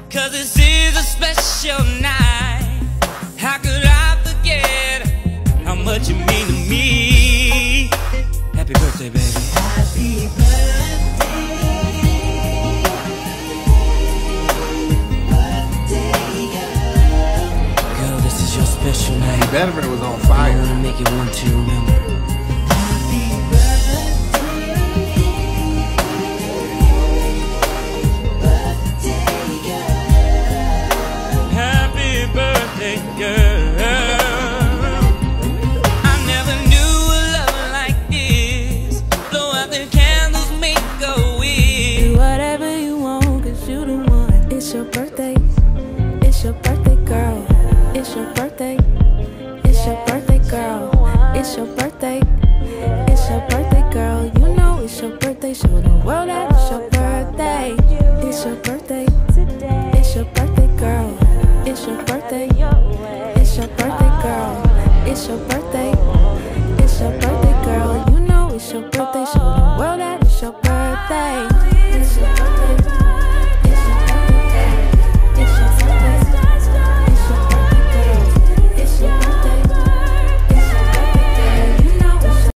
'cause this is a special night. How could I forget how much you mean to me? Happy birthday, baby. Happy birthday, girl, this is your special night. Benjamin was on fire. I wanna make it one to remember. Girl, I never knew a love like this. Blow out the candles, make a wish. Do whatever you want, 'cause you the one. It's your birthday. It's your birthday, girl. It's your birthday. It's your birthday, girl. It's your birthday. It's your birthday, girl. You know it's your birthday. Show the world that it's your birthday. It's your birthday. It's your birthday, girl. It's your birthday. It's your birthday, girl. It's your birthday. It's your birthday, girl. You know it's your birthday. Show the world that it's your birthday.